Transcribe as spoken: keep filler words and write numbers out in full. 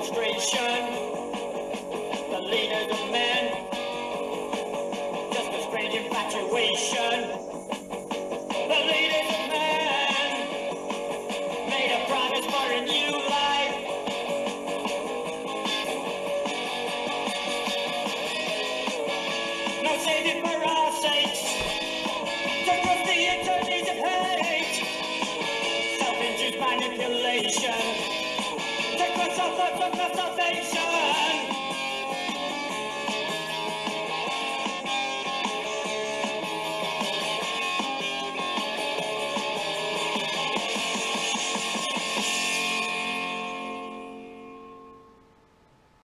demonstration. The leaders of men, just a strange infatuation. The leaders of men made a promise for a new life. No saving for our sakes, to cross the eternities of hate. Self-induced manipulation, to cross our thoughts of our salvation.